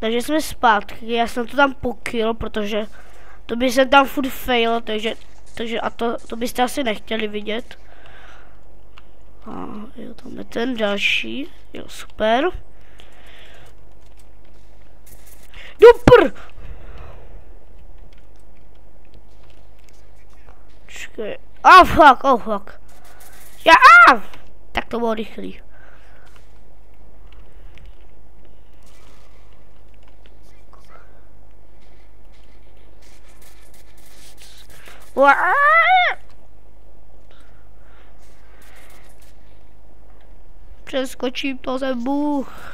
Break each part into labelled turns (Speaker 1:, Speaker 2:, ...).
Speaker 1: Takže jsme zpátky, já jsem to tam pokyl, protože to by se tam furt fail, takže a to byste asi nechtěli vidět. A jo, tam je ten další, jo, super. Dupr! Čekaj, oh fuck. Já, tak to bylo rychlý. Přeskočím to ze Bůh.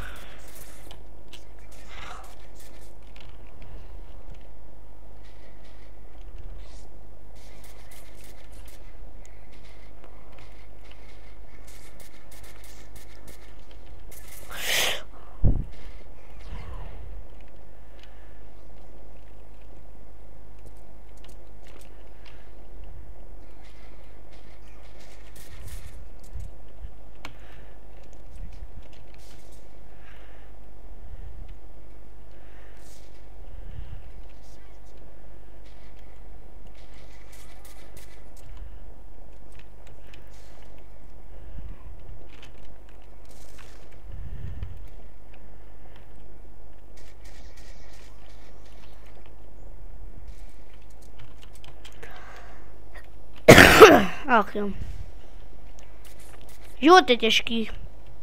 Speaker 1: Ach jo. Život je těžký.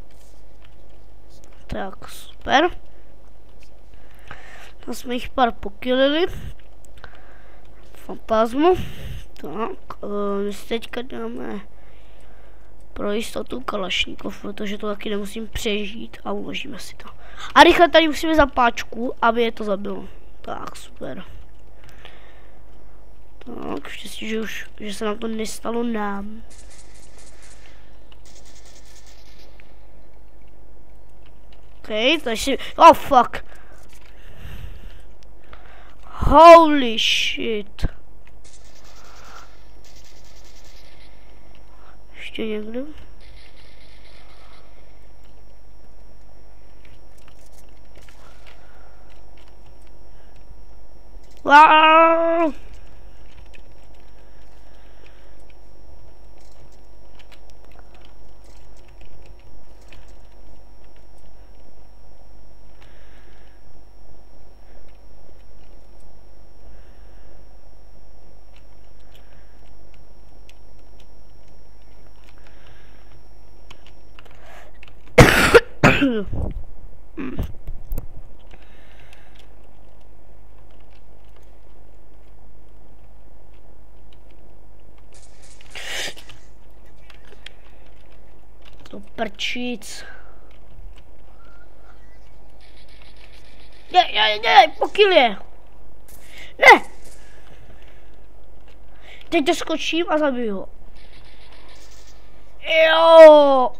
Speaker 1: Tak, super. Tam jsme jich pár pokylili. Fantasmu. Tak, my si teďka dáme pro jistotu kalašníkov, protože to taky nemusím přežít a uložíme si to. A rychle tady musíme za páčku, aby je to zabilo. Tak, super. Tak, štěstí, že se nám to nestalo nám. OK, takže oh fuck. Holy shit. Ještě někdo? Wow. To prčíc. Ne, pokyl je. Ne. Teď to skočím a zabiju ho. Jo,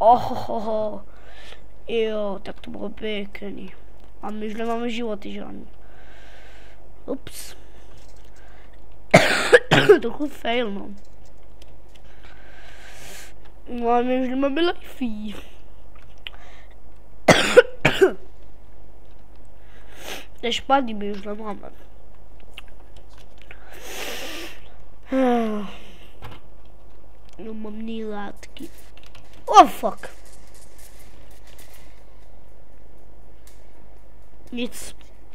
Speaker 1: jo, tak to bylo pěkný. A my už nemáme životy žádný. Ups. Trochu fail, no. No a my už nemáme lifey. To je špatný, my už nemáme. No mám nejlátky. Oh fuck. Nic.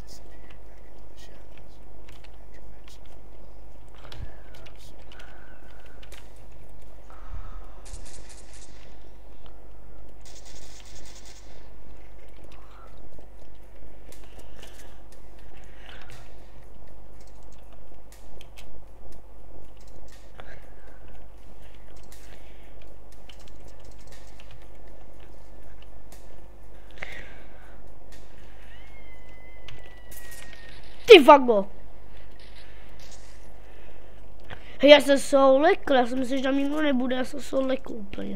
Speaker 1: Ty vago. Já jsem soulekl, já jsem myslel, že tam nikdo nebude, já jsem soulekl úplně.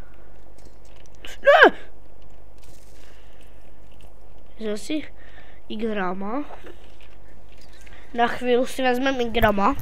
Speaker 1: Ne! Že si Igrama. Na chvíli si vezmeme Igrama.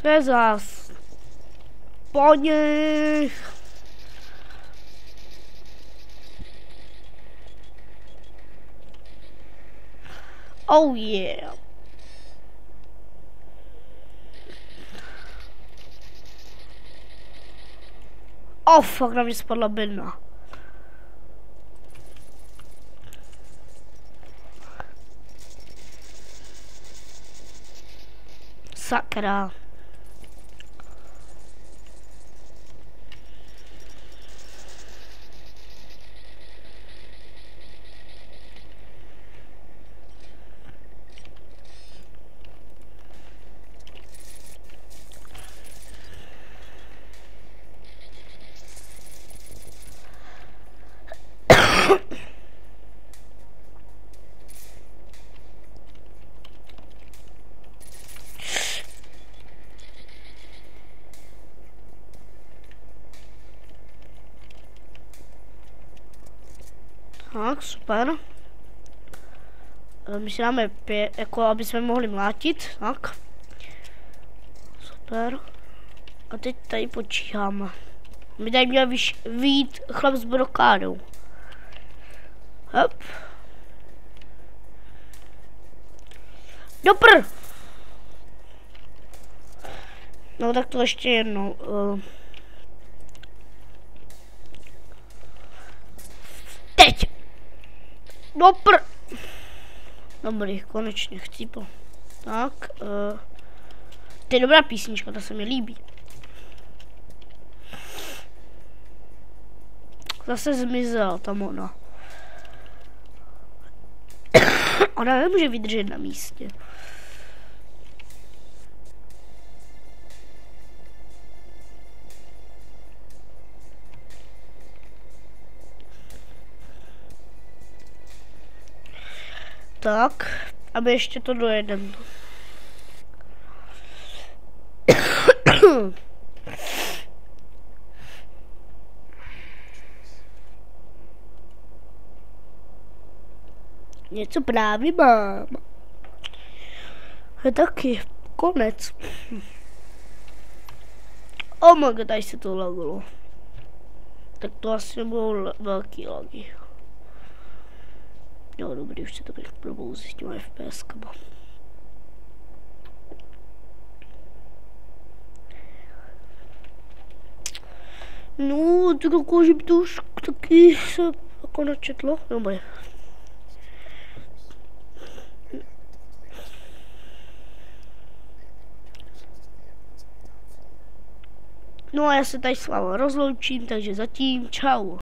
Speaker 1: Co je zas? Po nich. Oh yeah. Oh fuck, na mě spadla bedna. Sakra. Tak, super. My si dáme jako aby jsme mohli mlátit, tak. Super. A teď tady počítáme. My tady měl vyjít chlap s brokádou. Hop. Dopr! No tak to ještě jednou. Teď! Dopr! Dobrý, konečně chcípo. Tak, to je dobrá písnička, ta se mi líbí. Zase zmizela tam ona. Ona nemůže vydržet na místě. Tak, aby ještě to dojedem. Něco právě mám. Je taky konec. Oh my god, tady se to lagilo. Tak to asi nebudou velký lagy. Jo, dobrý, už se to probouzí s těma FPS-kama. No, tak jako, že by to už taky se jako načetlo, dobrý. No a já se tady s váma rozloučím, takže zatím čau.